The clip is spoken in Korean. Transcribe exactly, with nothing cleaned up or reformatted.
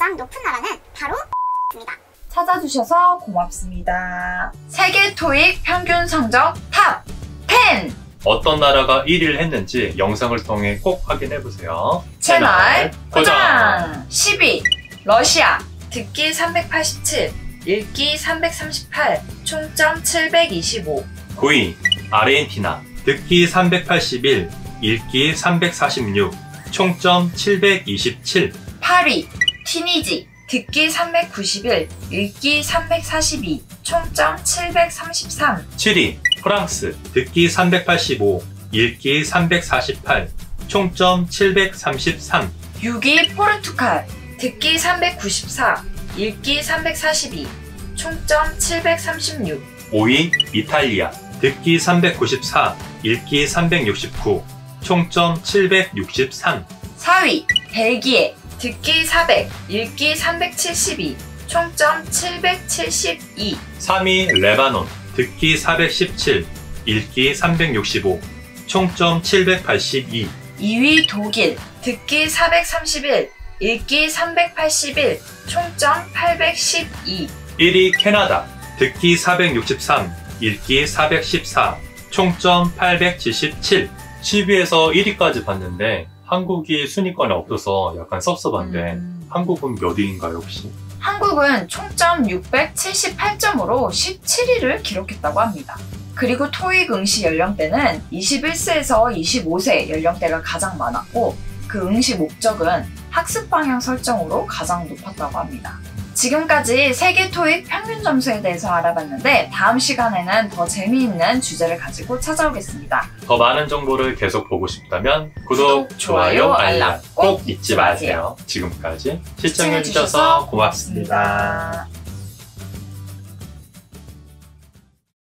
가장 높은 나라는 바로 입니다. 찾아주셔서 고맙습니다. 세계 토익 평균 성적 탑 텐! 어떤 나라가 일 위를 했는지 영상을 통해 꼭 확인해보세요. 채널 고정! 십 위 러시아 듣기 삼백팔십칠, 읽기 삼백삼십팔, 총점 칠백이십오. 구 위 아르헨티나 듣기 삼백팔십일, 읽기 삼백사십육, 총점 칠백이십칠. 팔 위 튀니지 듣기 삼백구십일, 읽기 삼백사십이, 총점 칠백삼십삼. 칠 위 프랑스 듣기 삼백팔십오, 읽기 삼백사십팔, 총점 칠백삼십삼. 육 위 포르투갈 듣기 삼백구십사, 읽기 삼백사십이, 총점 칠백삼십육. 오 위 이탈리아 듣기 삼백구십사, 읽기 삼백육십구, 총점 칠백육십삼. 사 위 벨기에 듣기 사백, 읽기 삼백칠십이, 총점 칠백칠십이. 삼 위 레바논 듣기 사백십칠, 읽기 삼백육십오, 총점 칠백팔십이. 이 위 독일 듣기 사백삼십일, 읽기 삼백팔십일, 총점 팔백십이. 일 위 캐나다 듣기 사백육십삼, 읽기 사백십사, 총점 팔백칠십칠. 십 위에서 일 위까지 봤는데 한국이 순위권에 없어서 약간 섭섭한데 음... 한국은 몇 위인가요 혹시? 한국은 총점 육백칠십팔 점으로 십칠 위를 기록했다고 합니다. 그리고 토익 응시 연령대는 이십일 세에서 이십오 세 연령대가 가장 많았고 그 응시 목적은 학습 방향 설정으로 가장 높았다고 합니다. 지금까지 세계 토익 평균 점수에 대해서 알아봤는데 다음 시간에는 더 재미있는 주제를 가지고 찾아오겠습니다. 더 많은 정보를 계속 보고 싶다면 구독, 구독, 좋아요, 좋아요, 알람 알람 꼭 꼭 잊지 잊지 마세요. 마세요. 지금까지 시청해주셔서 고맙습니다. 고맙습니다.